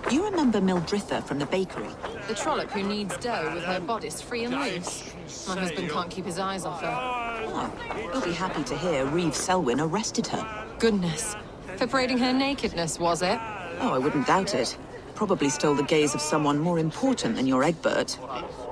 You remember Mildritha from the bakery? The trollop who kneads dough with her bodice free and loose. My husband can't keep his eyes off her. Oh, you'll be happy to hear Reeve Selwyn arrested her. Goodness. For parading her nakedness, was it? Oh, I wouldn't doubt it. Probably stole the gaze of someone more important than your Egbert.